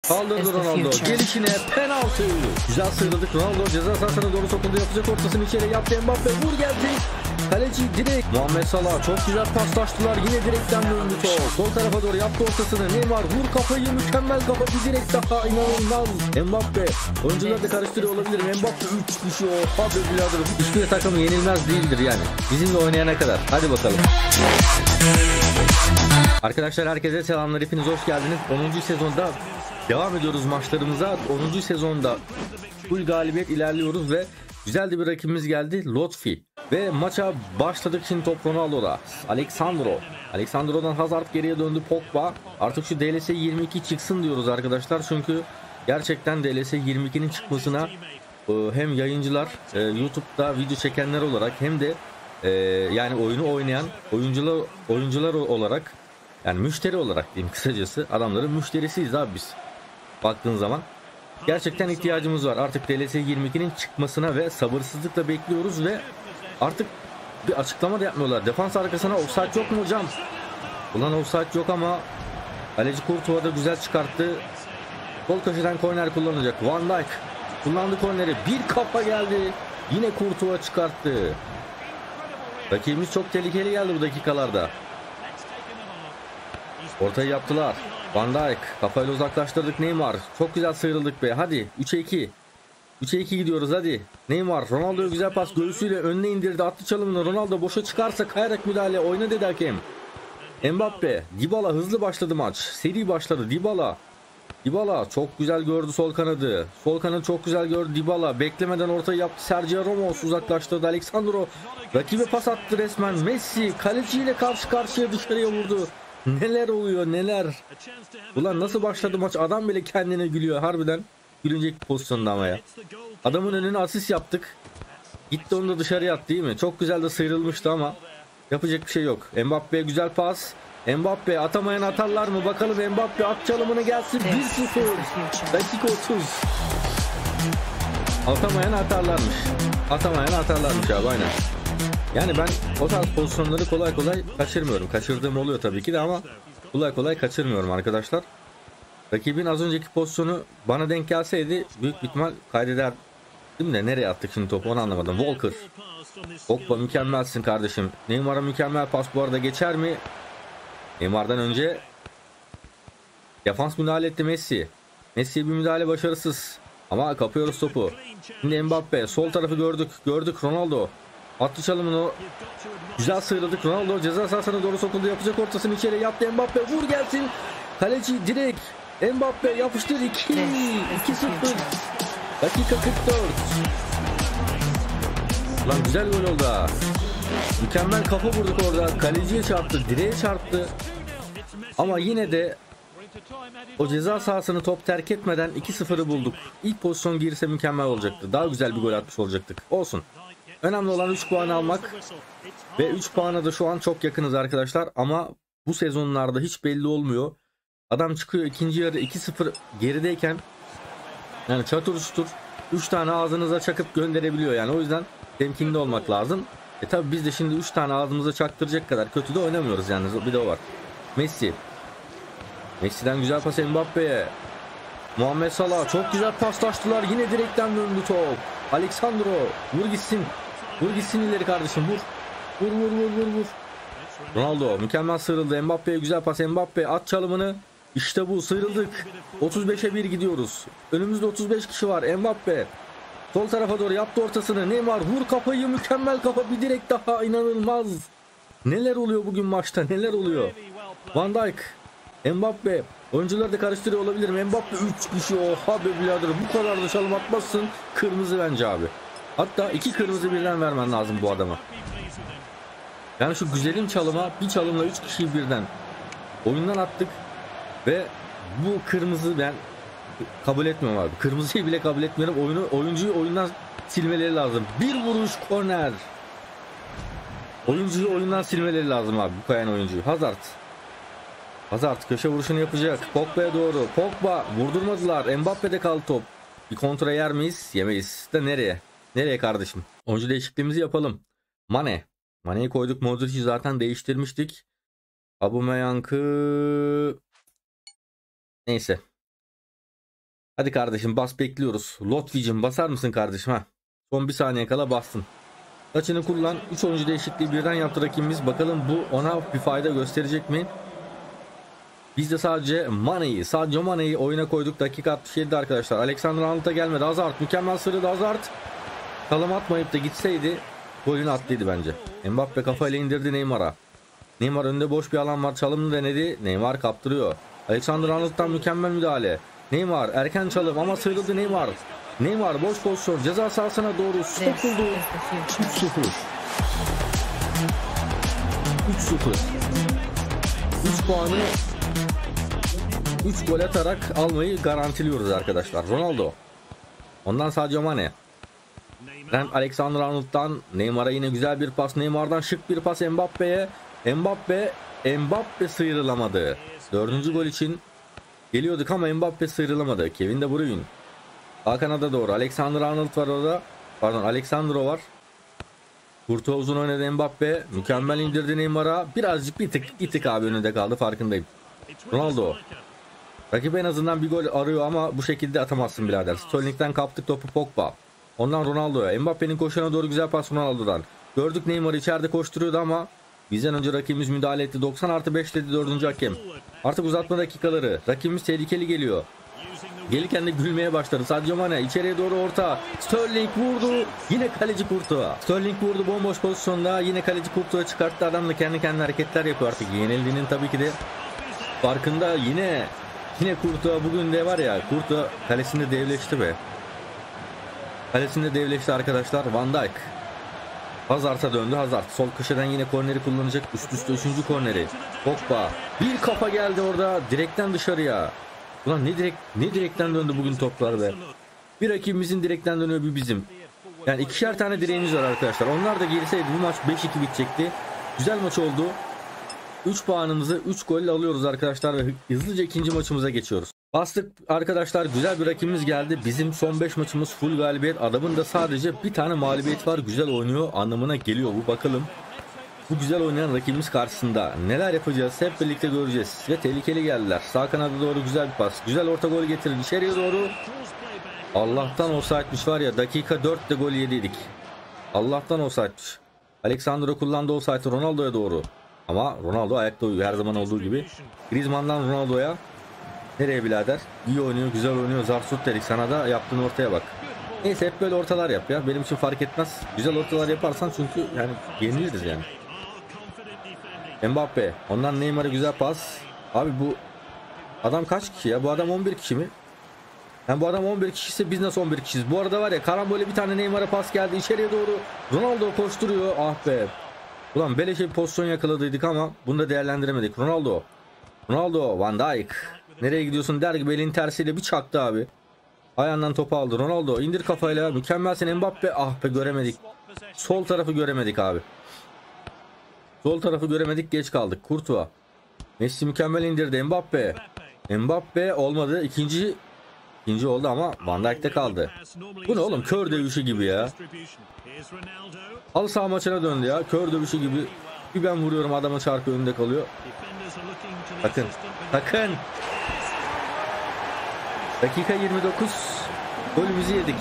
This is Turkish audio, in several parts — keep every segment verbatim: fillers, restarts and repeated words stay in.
Kaldırdı Ronaldo. Gelişine penaltı. Güzel sıyrıldık. Ronaldo ceza sahasına doğru sokuldu. Yapacak ortasını içeri yaptı. Mbappe vur geldi. Kaleci direkt. Muhammed Salah çok güzel paslaştılar. Yine direkten döndü top. Sol tarafa doğru yaptı ortasını. Neymar vur kafayı, mükemmel kafa. Bir direkt daha inanılmaz. Mbappe. Oyuncular da karıştırıyor olabilir. Mbappe üç kişi o. Hadi birader. Hiçbir takım yenilmez değildir yani. Bizimle oynayana kadar. Hadi bakalım. Arkadaşlar herkese selamlar. Hepiniz hoş geldiniz. onuncu sezonda devam ediyoruz maçlarımıza. onuncu sezonda full galibiyet ilerliyoruz ve güzel de bir rakibimiz geldi. Lotfi. Ve maça başladık. Şimdi top Ronaldo'da. Alexandro. Alexandro'dan Hazard geriye döndü. Pogba. Artık şu D L S yirmi iki çıksın diyoruz arkadaşlar. Çünkü gerçekten D L S yirmi ikinin çıkmasına hem yayıncılar, YouTube'da video çekenler olarak hem de yani oyunu oynayan oyuncular oyuncular olarak, yani müşteri olarak diyeyim kısacası, adamların müşterisiyiz abi biz. Baktığın zaman gerçekten ihtiyacımız var. Artık D L S yirmi ikinin çıkmasına ve sabırsızlıkla bekliyoruz ve artık bir açıklama da yapmıyorlar. Defans arkasına offside yok mu hocam? Ulan offside yok ama kaleci Courtois da güzel çıkarttı. Sol köşeden korner kullanacak. Van Dijk kullandı korneri. Bir kafa geldi. Yine Courtois çıkarttı. Rakibimiz çok tehlikeli geldi bu dakikalarda. Ortayı yaptılar. Van Dijk kafayla uzaklaştırdık. Neymar çok güzel sıyrıldık be. Hadi üçe iki. üçe iki gidiyoruz hadi. Neymar Ronaldo'ya güzel pas, göğsüyle önüne indirdi. Attı çalımını. Ronaldo boşa çıkarsa kayarak müdahale. Oyna dedi hakem. Mbappe. Dybala hızlı başladı maç. Seri başladı. Dybala. Dybala çok güzel gördü sol kanadı. Sol kanadı çok güzel gördü Dybala. Beklemeden ortayı yaptı. Sergio Ramos uzaklaştırdı. Alexandro rakibe pas attı resmen. Messi kaleciyle karşı karşıya dışarıya vurdu. Neler oluyor neler. Ulan nasıl başladı maç, adam bile kendine gülüyor harbiden. Gülünecek pozisyonda ama ya. Adamın önüne asist yaptık. Gitti onu da dışarıya attı değil mi? Çok güzel de sıyrılmıştı ama yapacak bir şey yok. Mbappe'ye güzel pas. Mbappe atamayan atarlar mı? Bakalım Mbappe at çalımını gelsin. bir sıfır. Dakika otuz. Atamayan atarlarmış. Atamayan atarlarmış abi aynen. Yani ben o tarz pozisyonları kolay kolay kaçırmıyorum. Kaçırdığım oluyor tabii ki de ama kolay kolay kaçırmıyorum arkadaşlar. Rakibin az önceki pozisyonu bana denk gelseydi büyük bir ihtimal kaydederdim de nereye attık şimdi topu onu anlamadım. Walker. Pogba mükemmelsin kardeşim. Neymar'a mükemmel pas bu arada, geçer mi? Neymar'dan önce defans müdahale etti Messi. Messi'ye bir müdahale başarısız. Ama kapıyoruz topu. Şimdi Mbappe sol tarafı gördük. Gördük Ronaldo. Attı çalımını. Güzel sıyrıldık. Ronaldo ceza sahasına doğru sokuldu. Yapacak ortasını içeri yaptı. Mbappe vur gelsin. Kaleci direkt. Mbappe yapıştır. iki iki sıfır. Dakika kırk dört. Lan güzel gol oldu ha. Mükemmel kafa vurduk orada. Kaleciye çarptı. Direğe çarptı. Ama yine de o ceza sahasını top terk etmeden iki sıfırı bulduk. İlk pozisyon girse mükemmel olacaktı. Daha güzel bir gol atmış olacaktık. Olsun. Önemli olan üç puan almak. Ve üç puana da şu an çok yakınız arkadaşlar. Ama bu sezonlarda hiç belli olmuyor. Adam çıkıyor ikinci yarı iki sıfır gerideyken yani çatır çutur üç tane ağzınıza çakıp gönderebiliyor. Yani o yüzden temkinli olmak lazım. E tabi biz de şimdi üç tane ağzımıza çaktıracak kadar kötü de oynamıyoruz yani. Bir de o var. Messi. Messi'den güzel pas Mbappe'ye. Muhammed Salah çok güzel paslaştılar. Yine direkten döndü top. Alexandro vur gitsin. Vur gitsin ileri kardeşim vur. Vur vur vur vur vur. Ronaldo mükemmel sıyrıldı. Mbappe'ye güzel pas. Mbappe at çalımını. İşte bu, sıyrıldık. otuz beşe bir gidiyoruz. Önümüzde otuz beş kişi var. Mbappe sol tarafa doğru yaptı ortasını. Neymar vur kafayı, mükemmel kafa, bir direkt daha, inanılmaz. Neler oluyor bugün maçta, neler oluyor. Van Dijk, Mbappe oyuncuları da karıştırıyor olabilirim. Mbappe üç kişi, oha be birader, bu kadar da çalım atmazsın. Kırmızı bence abi. Hatta iki kırmızı birden vermen lazım bu adama. Yani şu güzelim çalıma bir çalımla üç kişiyi birden oyundan attık. Ve bu kırmızı ben kabul etmiyorum abi. Kırmızıyı bile kabul etmiyorum. Oyunu, oyuncuyu oyundan silmeleri lazım. Bir vuruş korner. Oyuncuyu oyundan silmeleri lazım abi. Bu kayan oyuncuyu. Hazard. Hazard köşe vuruşunu yapacak. Pogba'ya doğru. Pogba vurdurmadılar. Mbappe'de kaldı top. Bir kontra yer miyiz? Yemeyiz. De nereye? Nereye kardeşim? Oyuncu değişikliğimizi yapalım. Mane. Mane'yi koyduk. Modric'i zaten değiştirmiştik. Aubameyang'ı neyse. Hadi kardeşim bas, bekliyoruz. Lotficim basar mısın kardeşim ha? Son bir saniye kala bastın. Taçını kullan. üç oyuncu değişikliği birden yaptı rakibimiz. Bakalım bu ona bir fayda gösterecek mi? Biz de sadece Mane'yi, sadece Mane'yi oyuna koyduk. Dakika altmış yedi arkadaşlar. Alexander Arnold'a gelmedi. Hazard mükemmel sırrı da Hazard. Kalım atmayıp da gitseydi golünü attıydı bence. Mbappe kafayla indirdi Neymar'a. Neymar önünde boş bir alan var. Çalımını denedi. Neymar kaptırıyor. Alexander Arnold'dan mükemmel müdahale. Neymar erken çalım ama sıyrıldı Neymar. Neymar boş pozisyon. Ceza sahasına doğru sokuldu. üç sıfır. üç sıfır. üç puanı üç gol atarak almayı garantiliyoruz arkadaşlar. Ronaldo. Ondan sadece Mane. Trent Alexander Arnold'dan Neymar'a yine güzel bir pas. Neymar'dan şık bir pas Mbappe'ye. Mbappe, Mbappe sıyrılamadı. Dördüncü gol için geliyorduk ama Mbappe sıyrılamadı. Kevin De Bruyne. Hakan'a doğru. Alexander Arnold var orada. Pardon, Alexandro var. Kurtu uzun oynadı Mbappe. Mükemmel indirdi Neymar'a. Birazcık bir tık, bir tık abi önünde kaldı, farkındayım. Ronaldo. Rakip en azından bir gol arıyor ama bu şekilde atamazsın birader. Sterling'den kaptık topu Pogba. Ondan Ronaldo'ya. Mbappe'nin koşana doğru güzel pas Ronaldo'dan. Gördük Neymar'ı içeride koşturuyordu ama bizden önce rakibimiz müdahale etti. doksan artı beş dedi dördüncü hakem. Artık uzatma dakikaları. Rakibimiz tehlikeli geliyor. Gelirken de gülmeye başladı. Sadio Mane içeriye doğru orta. Sterling vurdu. Yine kaleci Courtois. Sterling vurdu bomboş pozisyonda. Yine kaleci Courtois çıkarttı. Adam da kendi kendine hareketler yapıyor artık. Yenildiğinin tabii ki de farkında. Yine yine Courtois bugün de var ya. Courtois kalesinde devleşti be. Kalesinde devleşti arkadaşlar. Van Dijk. Hazard'a döndü. Hazard sol köşeden yine korneri kullanacak. Üst üste üçüncü korneri. Pogba. Bir kafa geldi orada. Direkten dışarıya. Ulan ne direkt ne direkten döndü bugün toplar be. Bir rakibimizin direkten dönüyor, bir bizim. Yani ikişer tane direğimiz var arkadaşlar. Onlar da girseydi bu maç beş iki bitecekti. Güzel maç oldu. üç puanımızı üç golle alıyoruz arkadaşlar ve hızlıca ikinci maçımıza geçiyoruz. Bastık arkadaşlar, güzel bir rakibimiz geldi. Bizim son beş maçımız full galibiyet. Adamın da sadece bir tane mağlubiyet var. Güzel oynuyor anlamına geliyor bu, bakalım. Bu güzel oynayan rakibimiz karşısında neler yapacağız hep birlikte göreceğiz. Ve tehlikeli geldiler. Sağ kanada doğru güzel bir pas. Güzel orta gol getirin içeriye doğru. Allah'tan offside'miş var ya, dakika dörtte gol yediydik. Allah'tan offside'miş. Alexandro kullandı offside'ı Ronaldo'ya doğru. Ama Ronaldo ayakta uyuyor her zaman olduğu gibi. Griezmann'dan Ronaldo'ya. Nereye birader? İyi oynuyor, güzel oynuyor. Zarsut dedik sana da, yaptığın ortaya bak. Neyse hep böyle ortalar yap ya. Benim için fark etmez. Güzel ortalar yaparsan çünkü yani yeniliriz yani. Mbappe. Ondan Neymar'a güzel pas. Abi bu adam kaç kişi ya? Bu adam on bir kişi mi? Yani bu adam on bir kişiyse biz nasıl on bir kişiyiz? Bu arada var ya, karambole bir tane Neymar'a pas geldi. İçeriye doğru Ronaldo koşturuyor. Ah be. Ulan beleşe bir pozisyon yakaladıydık ama bunu da değerlendiremedik. Ronaldo. Ronaldo. Van Dijk. Nereye gidiyorsun der gibi elin tersiyle bir çaktı abi. Ayağından topu aldı. Ronaldo indir kafayla. Mükemmelsin Mbappe. Ah be, göremedik. Sol tarafı göremedik abi. Sol tarafı göremedik, geç kaldık. Courtois. Messi mükemmel indirdi. Mbappe. Mbappe olmadı. İkinci ikinci oldu ama Van Dijk'te kaldı. Bu ne oğlum? Kör dövüşü gibi ya. Halı saha maçına döndü ya. Kör dövüşü gibi. Bir ben vuruyorum, adama çarpı önünde kalıyor. Bakın. Bakın. Dakika yirmi dokuz. Golümüzü yedik.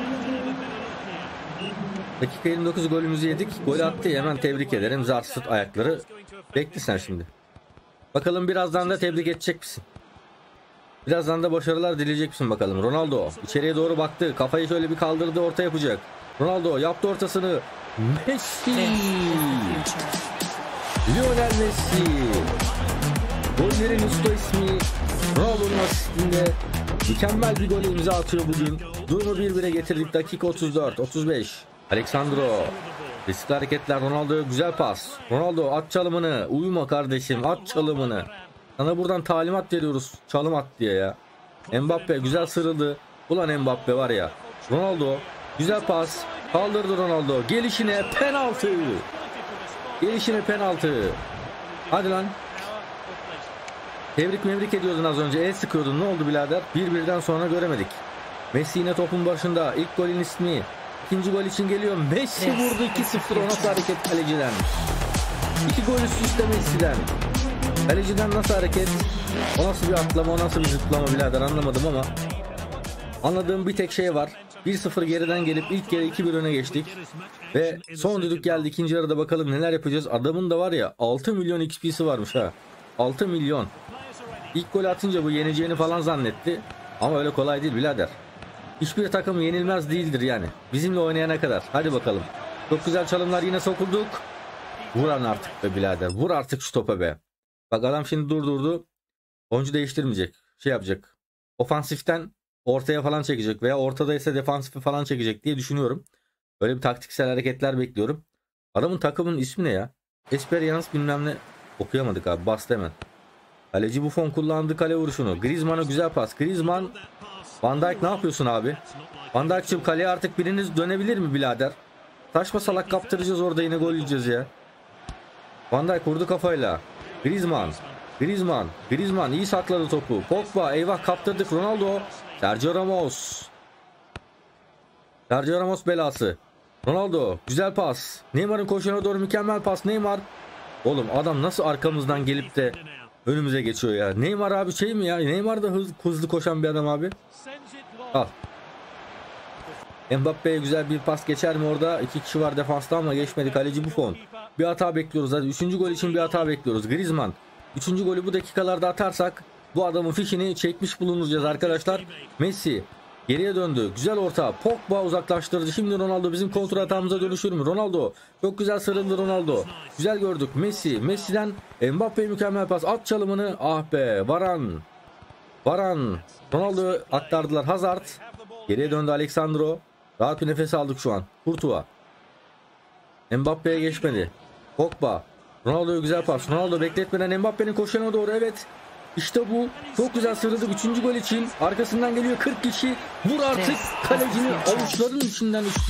Dakika yirmi dokuz golümüzü yedik. Gol attı. Hemen tebrik ederim. Zarsut ayakları. Bekle sen şimdi. Bakalım birazdan da tebrik edecek misin? Birazdan da başarılar dileyecek misin bakalım. Ronaldo içeriye doğru baktı. Kafayı şöyle bir kaldırdı. Orta yapacak. Ronaldo yaptı ortasını. Messi. Lionel Messi. Gollerin usta ismi. Ronaldo'nun asistinde mükemmel bir gol imza atıyor bugün. Durumu bir bire getirdik. Dakika otuz dört otuz beş. Alexandro. Riskli hareketler. Ronaldo'ya güzel pas. Ronaldo at çalımını. Uyuma kardeşim, at çalımını. Sana buradan talimat veriyoruz. Çalım at diye ya. Mbappe güzel sırıldı. Ulan Mbappe var ya. Ronaldo güzel pas. Kaldırdı Ronaldo. Gelişine penaltı. Gelişine penaltı. Hadi lan. Tebrik mevrik ediyordun az önce. El sıkıyordun. Ne oldu birader? Bir birden sonra göremedik. Messi yine topun başında. İlk golün ismi. İkinci gol için geliyor. Messi vurdu iki sıfır. O nasıl hareket kaleciden? İki gol üst üste Messi'den. Kaleciden nasıl hareket? O nasıl bir atlama, o nasıl bir zıplama birader, anlamadım ama Anladığım bir tek şey var. bir sıfır geriden gelip ilk kere iki bir öne geçtik. Ve son düdük geldi ikinci yarıda, bakalım neler yapacağız. Adamın da var ya altı milyon X P'si varmış ha. altı milyon. İlk gol atınca bu yeneceğini falan zannetti. Ama öyle kolay değil birader. Hiçbir takım yenilmez değildir yani. Bizimle oynayana kadar. Hadi bakalım. Çok güzel çalımlar yine sokulduk. Vuran artık be birader. Vur artık şu topa be. Bak adam şimdi durdurdu. Oyuncu değiştirmeyecek. Şey yapacak. Ofansiften ortaya falan çekecek veya ortada ise defansifi falan çekecek diye düşünüyorum. Böyle bir taktiksel hareketler bekliyorum. Adamın takımının ismi ne ya? Experience bilmem ne. Okuyamadık abi. Bastı hemen. Kaleci Buffon kullandı kale vuruşunu. Griezmann'a güzel pas. Griezmann. Van Dijk ne yapıyorsun abi? Van Dijk'cığım kaleye artık biriniz dönebilir mi birader? Saçma salak kaptıracağız orada, yine gol yiyeceğiz ya. Van Dijk vurdu kafayla. Griezmann. Griezmann. Griezmann iyi sakladı topu. Pogba eyvah kaptırdık. Ronaldo. Sergio Ramos. Sergio Ramos belası. Ronaldo güzel pas. Neymar'ın koşuna doğru mükemmel pas. Neymar. Oğlum adam nasıl arkamızdan gelip de önümüze geçiyor ya. Neymar abi şey mi ya? Neymar da hız, hızlı koşan bir adam abi. Al. Mbappe'ye güzel bir pas geçer mi orada? İki kişi var defansta ama geçmedi. Kaleci Buffon. Bir hata bekliyoruz. Hadi üçüncü gol için bir hata bekliyoruz. Griezmann. Üçüncü golü bu dakikalarda atarsak bu adamın fişini çekmiş bulunacağız arkadaşlar. Messi geriye döndü. Güzel orta. Pogba uzaklaştırdı. Şimdi Ronaldo bizim kontra hatamıza dönüşür mü? Ronaldo. Çok güzel sarıldı Ronaldo. Güzel gördük. Messi. Messi'den Mbappe'ye mükemmel pas. At çalımını. Ah be. Varan. Varan. Ronaldo'yu aktardılar. Hazard. Geriye döndü Alexandro. Rahat bir nefes aldık şu an. Courtois. Mbappe'ye geçmedi. Pogba. Ronaldo'ya güzel pas. Ronaldo bekletmeden Mbappe'nin koşuna doğru. Evet. İşte bu. Çok güzel sarıldık üçüncü gol için. Arkasından geliyor kırk kişi. Vur artık. Kalecini avuçların içinden uçtu.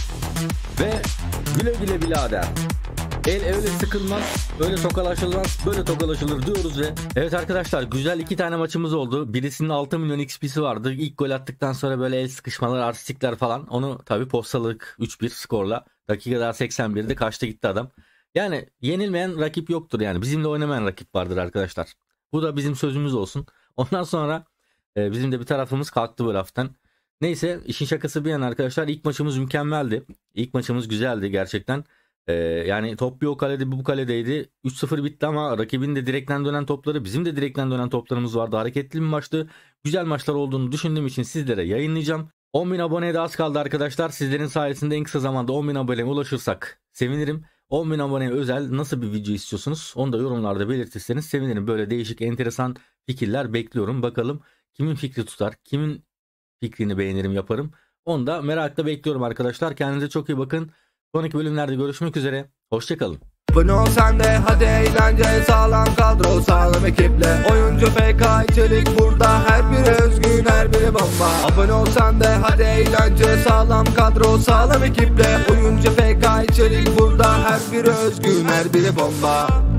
Ve güle güle birader. El öyle sıkılmaz, öyle tokalaşılmaz, böyle tokalaşılır diyoruz ve evet arkadaşlar, güzel iki tane maçımız oldu. Birisinin altı milyon X P'si vardı. İlk gol attıktan sonra böyle el sıkışmalar, artistikler falan. Onu tabi postalık üç bir skorla. Dakikada seksen birde kaçta gitti adam. Yani yenilmeyen rakip yoktur yani. Bizimle oynamayan rakip vardır arkadaşlar. Bu da bizim sözümüz olsun. Ondan sonra e, bizim de bir tarafımız kalktı bu laftan. Neyse, işin şakası bir yana arkadaşlar, ilk maçımız mükemmeldi. İlk maçımız güzeldi gerçekten. Ee, yani top bir o kalede bu kaledeydi. üç sıfır bitti ama rakibin de direkten dönen topları, bizim de direkten dönen toplarımız vardı. Hareketli bir maçtı. Güzel maçlar olduğunu düşündüğüm için sizlere yayınlayacağım. on bin aboneye de az kaldı arkadaşlar. Sizlerin sayesinde en kısa zamanda on bin aboneye ulaşırsak sevinirim. on bin aboneye özel nasıl bir video istiyorsunuz? Onu da yorumlarda belirtirseniz sevinirim. Böyle değişik, enteresan fikirler bekliyorum. Bakalım kimin fikri tutar, kimin fikrini beğenirim, yaparım. Onu da merakla bekliyorum arkadaşlar. Kendinize çok iyi bakın. Sonraki bölümlerde görüşmek üzere. Hoşçakalın. Abone ol sen de hadi eğlence, sağlam kadro sağlam ekiple. Oyuncu F K içerik burada, her biri özgün her biri bomba. Abone ol sen de hadi eğlence, sağlam kadro sağlam ekiple. Oyuncu F K içerik burada, her biri özgün her biri bomba.